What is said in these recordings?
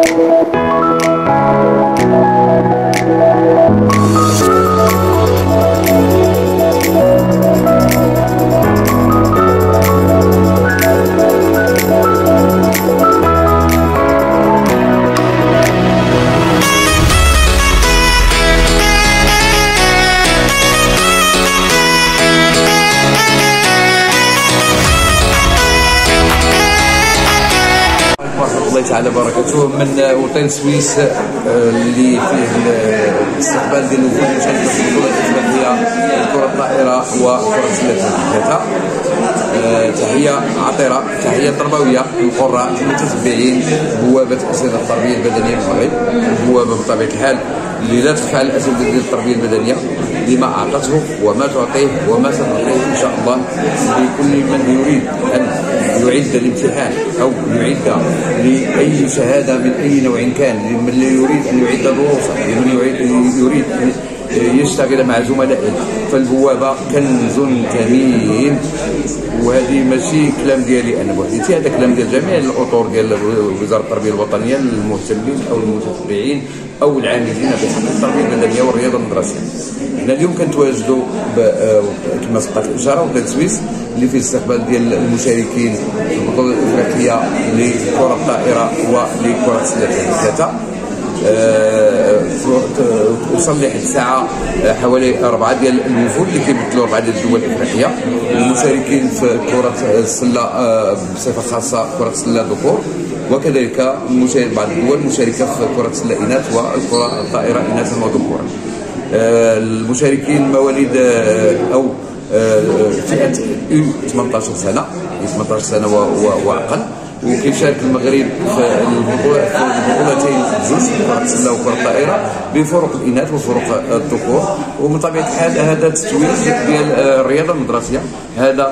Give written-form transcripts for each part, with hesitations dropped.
الله تعالى بركاته من وطن سويس اللي فيه الاستقبال ديال الوفود المشاركه في البطوله الافريقيه لكره الطائره وكره السله ثلاثه. تحيه عطره، تحيه تربويه للقراء المتتبعين بوابه اساتذه التربيه البدنيه في المغرب. البوابه بطبيعه الحال اللي لا تخفى على الاساتذه ديال التربيه البدنيه لما اعطته وما تعطيه وما ستعطيه ان شاء الله لكل من يريد ان يعد الامتحان او يعد لاي شهاده من اي نوع كان، لمن يريد ان يعد دروسا، لمن يريد ان يشتغل مع زملائه. فالبوابه كنز ثمين، وهذه ماشي كلام ديالي انا بوحدي، هذا كلام ديال جميع الاطر ديال وزاره التربيه الوطنيه المهتمين او المتتبعين او العاملين بحق التربيه البدنيه والرياضه المدرسيه. حنا اليوم كنتواجدوا كما سبقت الاشاره وطن سويس اللي فيه الاستقبال ديال المشاركين في البطوله الافريقيه لكره الطائره ولكره السله ثلاثه. وصل لحد الساعه حوالي 4 ديال الوفود اللي كيمثلوا 4 ديال الدول الافريقيه، المشاركين في كره السله بصفه خاصه كره السله ذكور، وكذلك بعض الدول مشاركه في كره السله اناث والكره الطائره اناثا وذكورا. المشاركين مواليد او فئه 18 سنه 18 سنه واقل، وكيشارك المغرب في البطولتين بجوج، كره السله وكره الطائره، بفرق الاناث وفرق الذكور. ومن طبيعه الحال هذا التتويج ديال الرياضه المدرسيه، هذا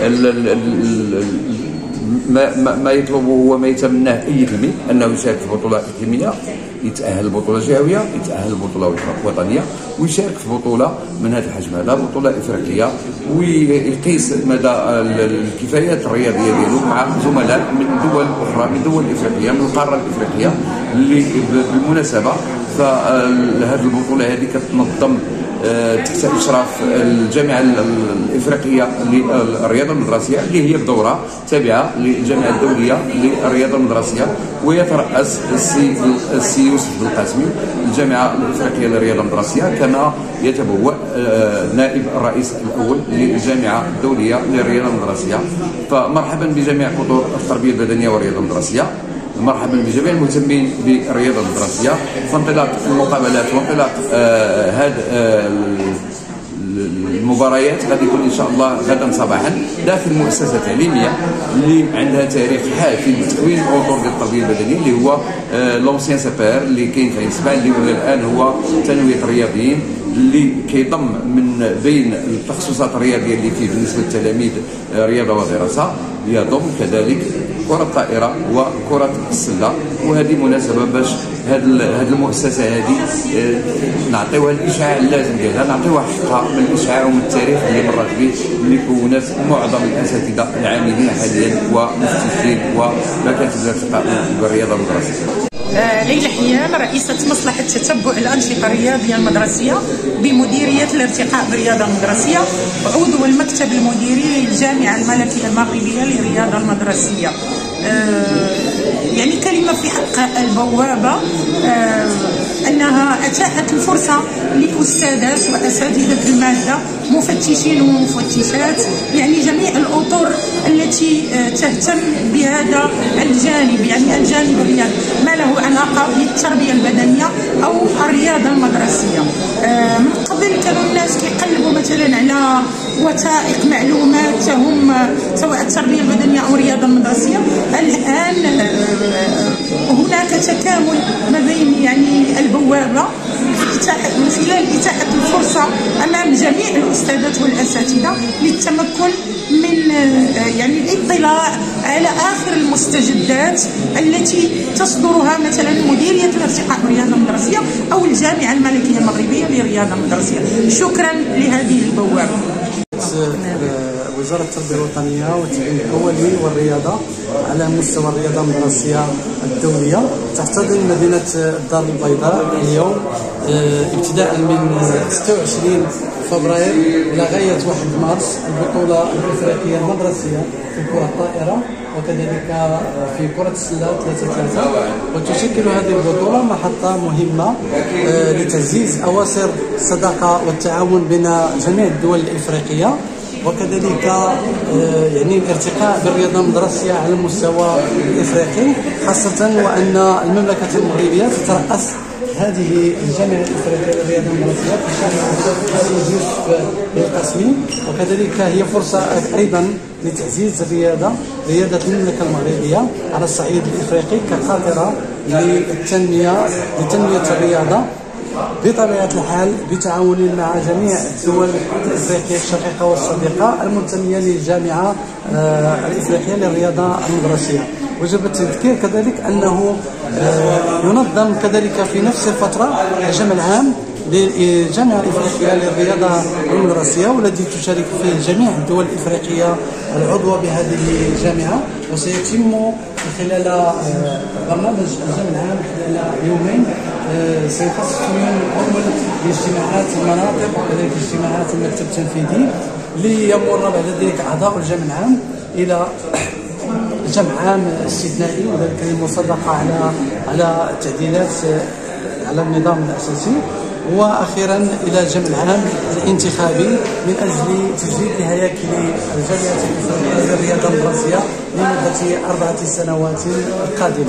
ما يطلبه وما يتمناه اي تلميذ انه يشارك في بطوله اقليميه، يتاهل لبطوله جهويه، يتاهل لبطوله وطنيه، ويشارك في بطوله من هذا الحجم، هذا بطوله افريقيه، ويقيس مدى الكفايات الرياضيه ديالو مع زملاء من دول اخرى، من دول افريقيه، من القاره الافريقيه. اللي بالمناسبه فهذه البطوله هذه كتنظم تحت اشراف الجامعه الافريقيه للرياضه المدرسيه، اللي هي بدوره تابعه للجامعه الدوليه للرياضه المدرسيه، ويترأس السي يوسف بالقاسمي الجامعه الافريقيه للرياضه المدرسيه، كما يتبوأ نائب الرئيس الاول للجامعه الدوليه للرياضه المدرسيه. فمرحبا بجميع اطر التربيه البدنيه والرياضه المدرسيه، مرحبا بجميع المهتمين بالرياضه المدرسيه. فانطلاق المقابلات وانطلاق هذه المباريات غادي يكون ان شاء الله غدا صباحا داخل مؤسسه تعليميه اللي عندها تاريخ حافل بتكوين اطر ديال التربيه البدنيه، اللي هو لونسيان سابير اللي كاين في اسبانيا، اللي ولا الان هو تنويه الرياضيين، اللي كيضم من بين التخصصات الرياضيه اللي فيه بالنسبه للتلاميذ رياضه ودراسه، يضم كذلك كرة الطائرة وكرة السلة. وهذه مناسبة باش هذه المؤسسة هذه نعطيوها الإشعاع اللازم ديالها، نعطيوها حقها من الإشعاع ومن التاريخ اللي مرت به، اللي كونت معظم الأساتذة العاملين حاليا ومفتشين ومكاتب بالرياضة المدرسية. ليلى حيان، رئيسة مصلحة تتبع الأنشطة الرياضية المدرسية بمديرية الارتقاء بالرياضة المدرسية، وعضو المكتب المديري للجامعة الملكية المغربية للرياضة المدرسية. يعني كلمة في حق البوابة أنها أتاحت الفرصة لأستاذات وأساتذة المادة، مفتشين ومفتشات، يعني جميع الأطر التي تهتم بهذا الجانب، يعني الجانب الرياضي، ما له علاقة بالتربية البدنية أو الرياضة المدرسية. من قبل كانوا الناس كيقلبوا مثلا على وثائق معلومات تهم سواء التربية البدنية أو الرياضة المدرسية. الآن هناك تكامل ما بين يعني البوابة من خلال إتاحة الفرصة أمام جميع الأستاذات والأساتذة للتمكن من يعني الاطلاع على آخر المستجدات التي تصدرها مثلا مديرية الارتقاء بالرياضة المدرسية أو الجامعة الملكية المغربية للرياضة المدرسية. شكرا لهذه البوابة. وزارة التربية الوطنية والتعليم الأولي والرياضة على مستوى الرياضة المدرسية الدولية تحتضن مدينة الدار البيضاء اليوم ابتداء من 26 فبراير إلى غاية 1 مارس البطولة الإفريقية المدرسية في كرة الطائرة وكذلك في كرة السلة 3-3. وتشكل هذه البطولة محطة مهمة لتعزيز أواصر الصداقة والتعاون بين جميع الدول الإفريقية، وكذلك يعني الارتقاء بالرياضة المدرسية على المستوى الإفريقي، خاصة وأن المملكة المغربية تترأس هذه الجامعة الإفريقية للرياضة المدرسية في شهر يوسف القاسمي، وكذلك هي فرصة أيضا لتعزيز رياضة المملكة المغربية على الصعيد الإفريقي كخاطرة لتنمية الرياضة بطبيعة الحال بتعاون مع جميع الدول الإفريقية الشقيقة والصديقة المنتمية للجامعة الإفريقية للرياضة المدرسية. وجب التذكير كذلك أنه ينظم كذلك في نفس الفترة الجمع العام للجامعة الإفريقية للرياضة المدرسية، والذي تشارك فيه جميع الدول الإفريقية العضوة بهذه الجامعة، وسيتم خلال برنامج الجمع العام خلال يومين. سيخصص اليوم الأول لاجتماعات المناطق وكذلك اجتماعات المكتب التنفيذي، ليمر بعد ذلك أعضاء الجمع العام إلى جمع عام استثنائي، وذلك للمصادقة على التعديلات على النظام الأساسي، وأخيرا إلى الجمع العام الانتخابي من أجل تجديد هياكل الجامعة الإفريقية للرياضة المدرسية لمدة 4 سنوات قادمة.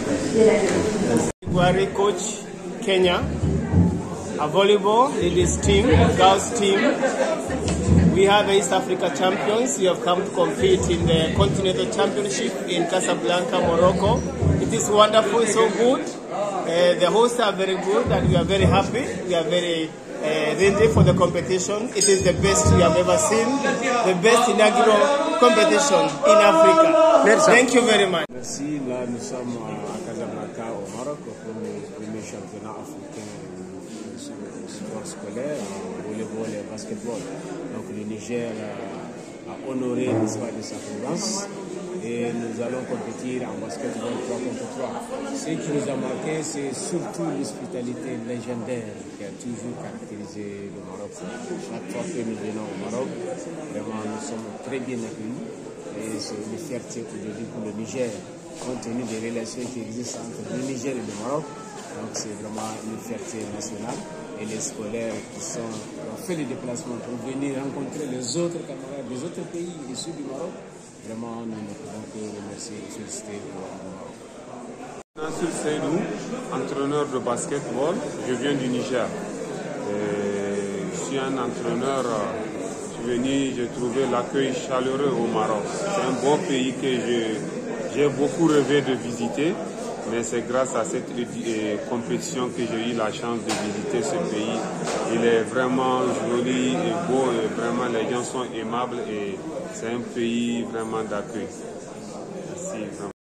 Coach Kenya, a volleyball ladies team, girls team. We have East Africa champions. We have come to compete in the Continental Championship in Casablanca, Morocco. It is wonderful, so good. The hosts are very good and we are very happy. We are very ready for the competition. It is the best we have ever seen, the best inaugural competition in Africa. Thank you very much. Merci. Là, nous sommes à Casablanca, au Maroc, pour le premier championnat africain de sport scolaire, en volleyball et basketball. Donc le Niger a honoré l'espace de sa présence et nous allons compétir en basketball 3 contre 3. Ce qui nous a marqué, c'est surtout l'hospitalité légendaire qui a toujours caractérisé le Maroc. Chaque fois que nous venons au Maroc, vraiment nous sommes très bien accueillis et c'est une fierté aujourd'hui pour le Niger, compte tenu des relations qui existent entre le Niger et le Maroc. Donc c'est vraiment une fierté nationale. Et les scolaires qui ont fait les déplacements pour venir rencontrer les autres camarades des autres pays issus du Maroc, vraiment nous ne pouvons que remercier et féliciter le Maroc. Nassir Seydou, entraîneur de basketball, je viens du Niger. Je suis un entraîneur, je suis venu, j'ai trouvé l'accueil chaleureux au Maroc. C'est un bon pays que j'ai beaucoup rêvé de visiter. Mais c'est grâce à cette compétition que j'ai eu la chance de visiter ce pays. Il est vraiment joli et beau et vraiment les gens sont aimables et c'est un pays vraiment d'accueil. Merci.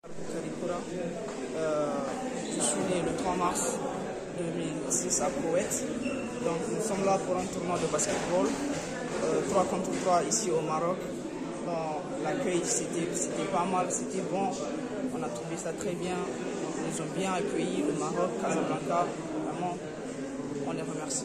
Je suis né le 3 mars 2006 à Koweït. Donc nous sommes là pour un tournoi de basketball 3 contre 3 ici au Maroc. L'accueil c'était pas mal, c'était bon. On a trouvé ça très bien. Ils nous ont bien accueillis au Maroc, Casablanca. Vraiment, on les remercie.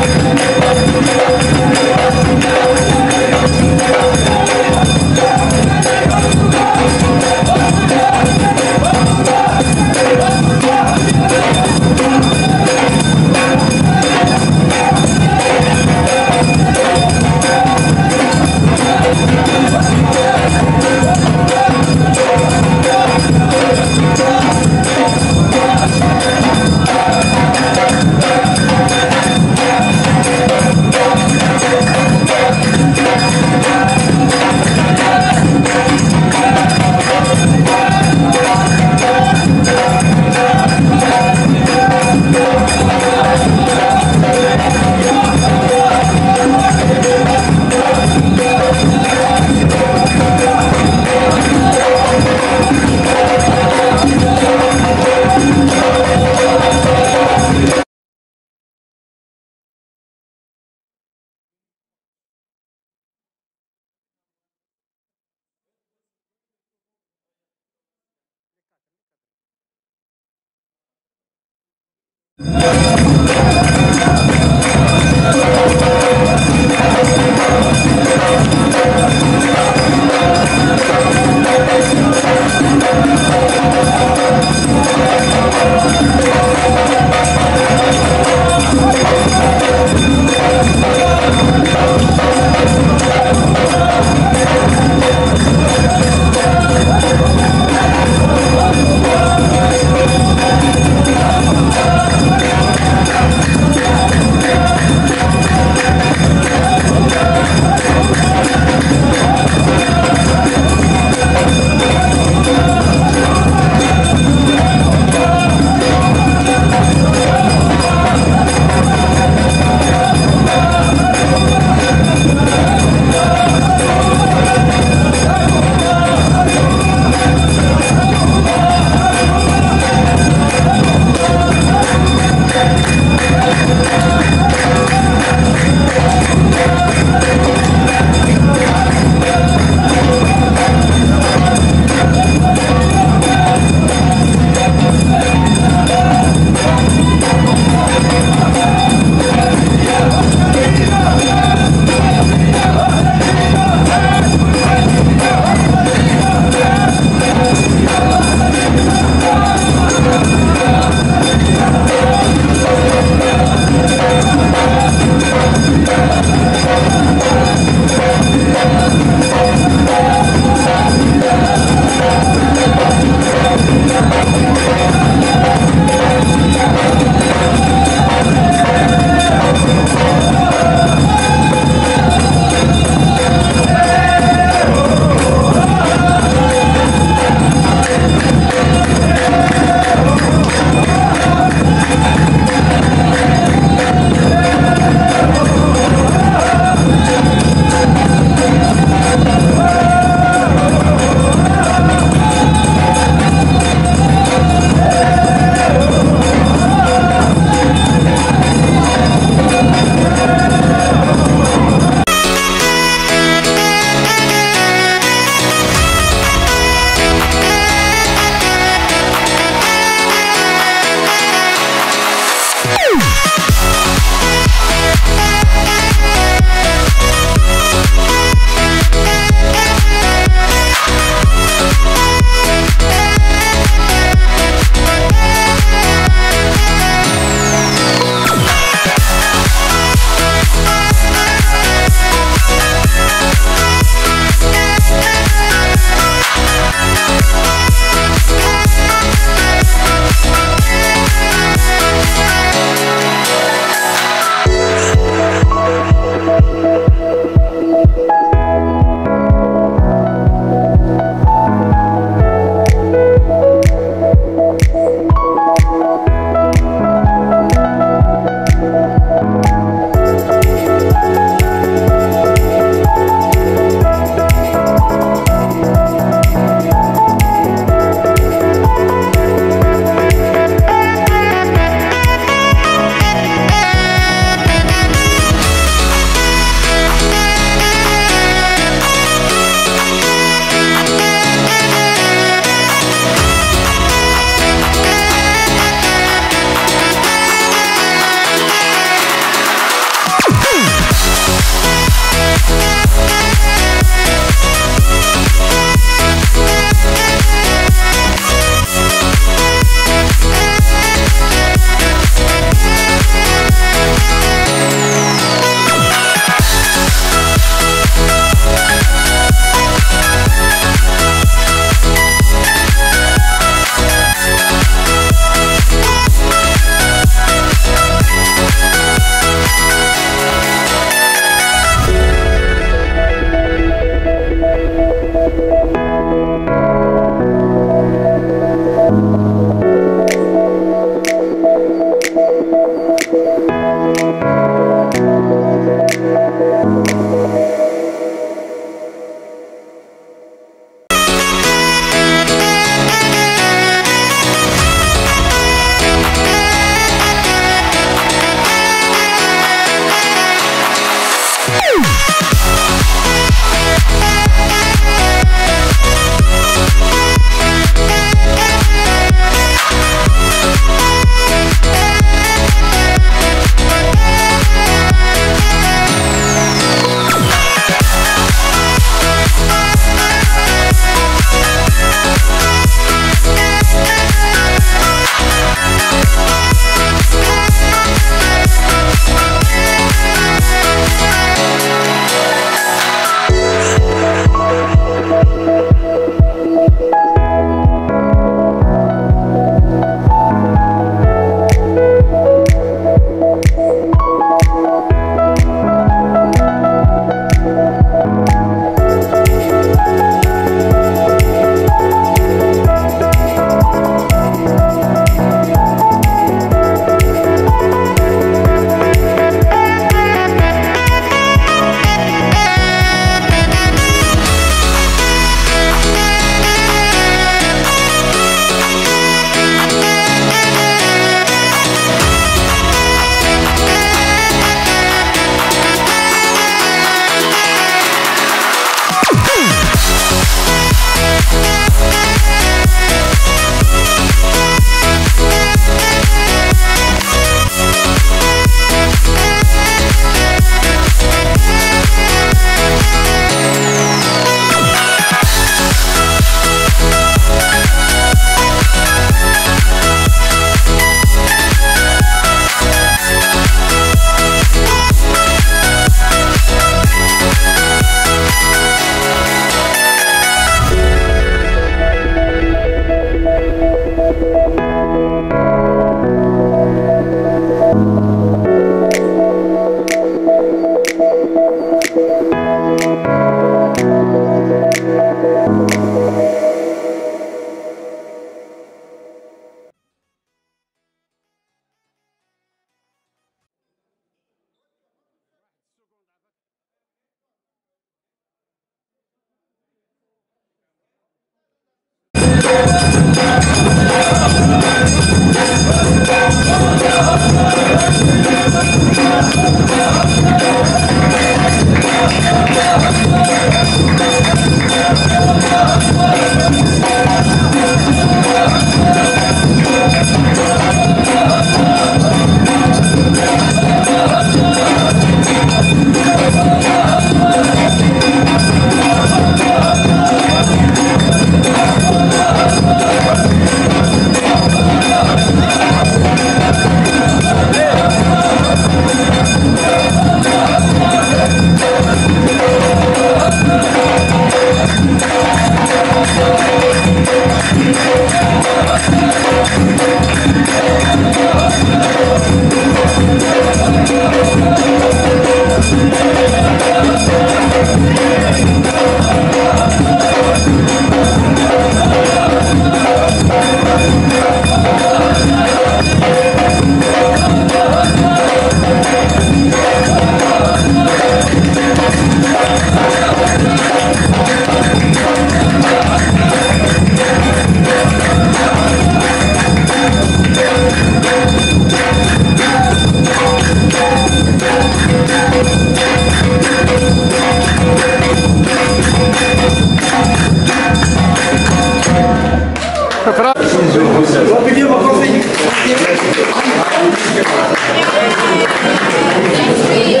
شكرا.